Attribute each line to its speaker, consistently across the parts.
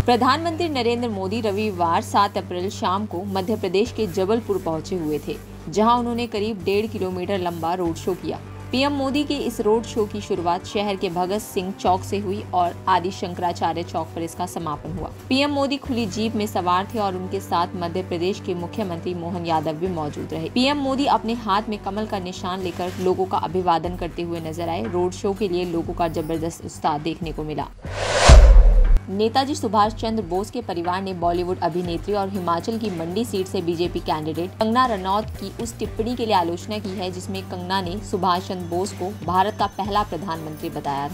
Speaker 1: प्रधानमंत्री नरेंद्र मोदी रविवार 7 अप्रैल शाम को मध्य प्रदेश के जबलपुर पहुंचे हुए थे, जहां उन्होंने करीब 1.5 किलोमीटर लंबा रोड शो किया। पीएम मोदी के इस रोड शो की शुरुआत शहर के भगत सिंह चौक से हुई और आदि शंकराचार्य चौक पर इसका समापन हुआ। पीएम मोदी खुली जीप में सवार थे और उनके साथ मध्य प्रदेश के मुख्यमंत्री मोहन यादव भी मौजूद रहे। पीएम मोदी अपने हाथ में कमल का निशान लेकर लोगों का अभिवादन करते हुए नजर आए। रोड शो के लिए लोगों का जबरदस्त उत्साह देखने को मिला। नेताजी सुभाष चंद्र बोस के परिवार ने बॉलीवुड अभिनेत्री और हिमाचल की मंडी सीट से बीजेपी कैंडिडेट कंगना रनौत की उस टिप्पणी के लिए आलोचना की है जिसमें कंगना ने सुभाष चंद्र बोस को भारत का पहला प्रधानमंत्री बताया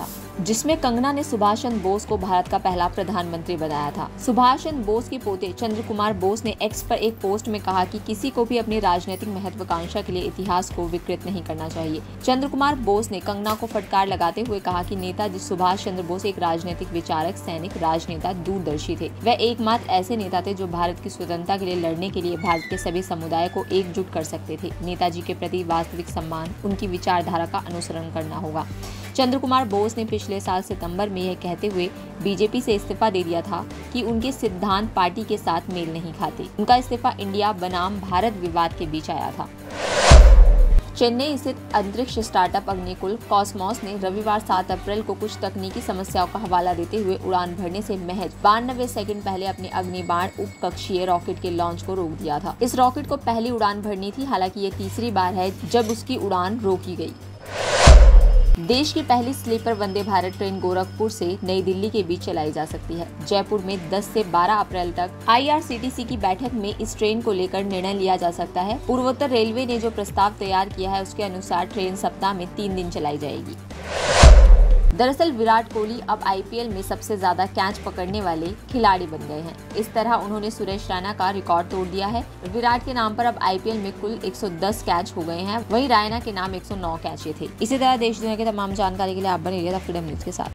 Speaker 1: था। सुभाष चंद्र बोस के पोते चंद्र कुमार बोस ने एक्स पर एक पोस्ट में कहा कि किसी को भी अपनी राजनीतिक महत्वाकांक्षा के लिए इतिहास को विकृत नहीं करना चाहिए। चंद्र कुमार बोस ने कंगना को फटकार लगाते हुए कहा कि नेताजी सुभाष चंद्र बोस एक राजनीतिक विचारक, सैनिक, राजनेता, दूरदर्शी थे। वह एकमात्र ऐसे नेता थे जो भारत की स्वतंत्रता के लिए लड़ने के लिए भारत के सभी समुदाय को एकजुट कर सकते थे। नेताजी के प्रति वास्तविक सम्मान, उनकी विचारधारा का अनुसरण करना होगा। चंद्र कुमार बोस ने पिछले साल सितंबर में यह कहते हुए बीजेपी से इस्तीफा दे दिया था कि उनके सिद्धांत पार्टी के साथ मेल नहीं खाते। उनका इस्तीफा इंडिया बनाम भारत विवाद के बीच आया था। चेन्नई स्थित अंतरिक्ष स्टार्टअप अग्निकुल कॉस्मोस ने रविवार 7 अप्रैल को कुछ तकनीकी समस्याओं का हवाला देते हुए उड़ान भरने से महज 92 सेकंड पहले अपने अग्निबाण उपकक्षीय रॉकेट के लॉन्च को रोक दिया था। इस रॉकेट को पहली उड़ान भरनी थी, हालांकि ये तीसरी बार है जब उसकी उड़ान रोकी गई। देश की पहली स्लीपर वंदे भारत ट्रेन गोरखपुर से नई दिल्ली के बीच चलाई जा सकती है। जयपुर में 10 से 12 अप्रैल तक IRCTC की बैठक में इस ट्रेन को लेकर निर्णय लिया जा सकता है। पूर्वोत्तर रेलवे ने जो प्रस्ताव तैयार किया है उसके अनुसार ट्रेन सप्ताह में 3 दिन चलाई जाएगी। दरअसल विराट कोहली अब IPL में सबसे ज्यादा कैच पकड़ने वाले खिलाड़ी बन गए हैं। इस तरह उन्होंने सुरेश रैना का रिकॉर्ड तोड़ दिया है। विराट के नाम पर अब IPL में कुल 110 कैच हो गए हैं, वहीं रैना के नाम 109 कैच थे। इसी तरह देश दुनिया की तमाम जानकारी के लिए आप बने रहिए द फ्रीडम न्यूज के साथ।